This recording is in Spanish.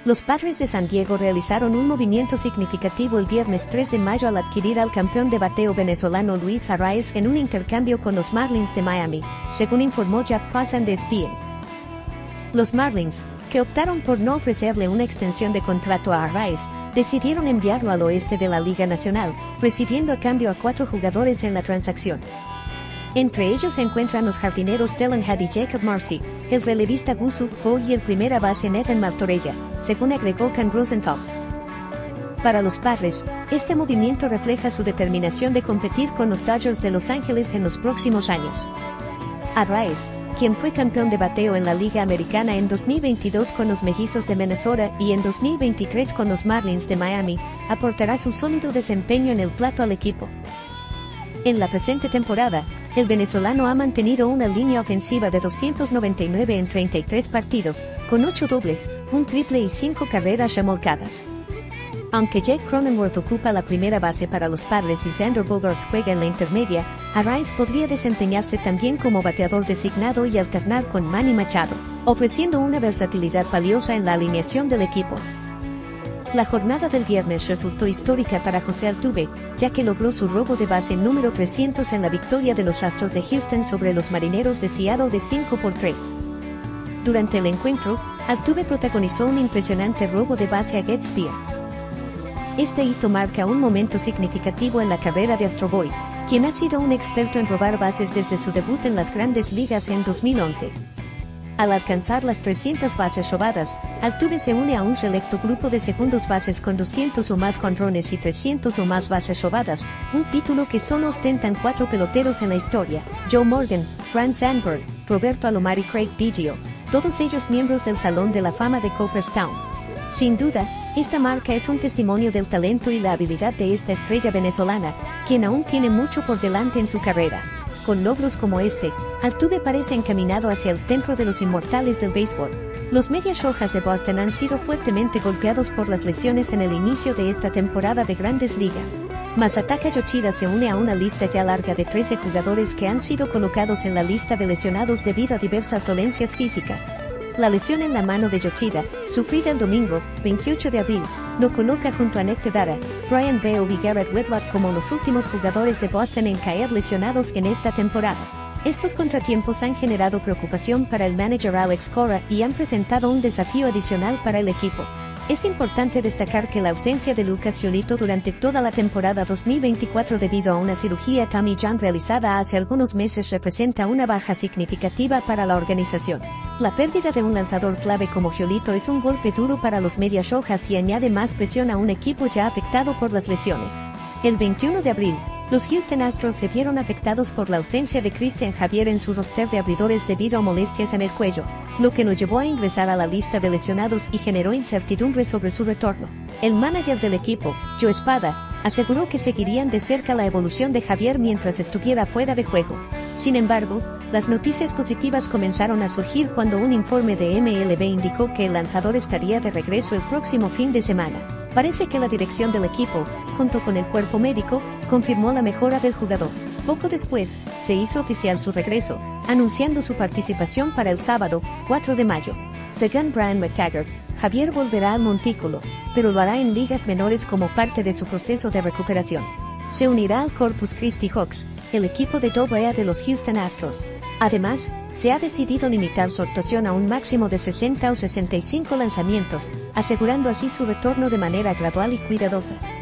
Los Padres de San Diego realizaron un movimiento significativo el viernes 3 de mayo al adquirir al campeón de bateo venezolano Luis Arraez en un intercambio con los Marlins de Miami, según informó Jeff Passan de ESPN. Los Marlins, que optaron por no ofrecerle una extensión de contrato a Arraez, decidieron enviarlo al oeste de la Liga Nacional, recibiendo a cambio a 4 jugadores en la transacción. Entre ellos se encuentran los jardineros Dylan Hadd y Jacob Marcy, el relevista Woo-Suk Ko y el primera base Nathan Martorella, según agregó Ken Rosenthal. Para los Padres, este movimiento refleja su determinación de competir con los Dodgers de Los Ángeles en los próximos años. Arraez, quien fue campeón de bateo en la Liga Americana en 2022 con los Mellizos de Minnesota y en 2023 con los Marlins de Miami, aportará su sólido desempeño en el plato al equipo. En la presente temporada, el venezolano ha mantenido una línea ofensiva de 299 en 33 partidos, con 8 dobles, un triple y 5 carreras remolcadas. Aunque Jake Cronenworth ocupa la primera base para los Padres y Xander Bogaerts juega en la intermedia, Arraez podría desempeñarse también como bateador designado y alternar con Manny Machado, ofreciendo una versatilidad valiosa en la alineación del equipo. La jornada del viernes resultó histórica para José Altuve, ya que logró su robo de base número 300 en la victoria de los Astros de Houston sobre los Marineros de Seattle de 5-3. Durante el encuentro, Altuve protagonizó un impresionante robo de base a Get Spear. Este hito marca un momento significativo en la carrera de Astro Boy, quien ha sido un experto en robar bases desde su debut en las Grandes Ligas en 2011. Al alcanzar las 300 bases robadas, Altuve se une a un selecto grupo de segundos bases con 200 o más jonrones y 300 o más bases robadas, un título que solo ostentan 4 peloteros en la historia: Joe Morgan, Grant Sandberg, Roberto Alomar y Craig Biggio, todos ellos miembros del Salón de la Fama de Cooperstown. Sin duda, esta marca es un testimonio del talento y la habilidad de esta estrella venezolana, quien aún tiene mucho por delante en su carrera. Con logros como este, Altuve parece encaminado hacia el templo de los inmortales del béisbol. Los Medias Rojas de Boston han sido fuertemente golpeados por las lesiones en el inicio de esta temporada de Grandes Ligas. Masataka Yoshida se une a una lista ya larga de 13 jugadores que han sido colocados en la lista de lesionados debido a diversas dolencias físicas. La lesión en la mano de Yoshida, sufrida el domingo, 28 de abril, lo coloca junto a Nick Tedara, Brian Beo y Garrett Whitlock como los últimos jugadores de Boston en caer lesionados en esta temporada. Estos contratiempos han generado preocupación para el manager Alex Cora y han presentado un desafío adicional para el equipo. Es importante destacar que la ausencia de Lucas Giolito durante toda la temporada 2024 debido a una cirugía Tommy John realizada hace algunos meses representa una baja significativa para la organización. La pérdida de un lanzador clave como Giolito es un golpe duro para los Medias Rojas y añade más presión a un equipo ya afectado por las lesiones. El 21 de abril, los Houston Astros se vieron afectados por la ausencia de Cristian Javier en su roster de abridores debido a molestias en el cuello, lo que lo llevó a ingresar a la lista de lesionados y generó incertidumbre sobre su retorno. El manager del equipo, Joe Espada, aseguró que seguirían de cerca la evolución de Javier mientras estuviera fuera de juego. Sin embargo, las noticias positivas comenzaron a surgir cuando un informe de MLB indicó que el lanzador estaría de regreso el próximo fin de semana. Parece que la dirección del equipo, junto con el cuerpo médico, confirmó la mejora del jugador. Poco después, se hizo oficial su regreso, anunciando su participación para el sábado, 4 de mayo. Según Brian McTaggart, Javier volverá al montículo, pero lo hará en ligas menores como parte de su proceso de recuperación. Se unirá al Corpus Christi Hawks, el equipo de AA de los Houston Astros. Además, se ha decidido limitar su actuación a un máximo de 60 o 65 lanzamientos, asegurando así su retorno de manera gradual y cuidadosa.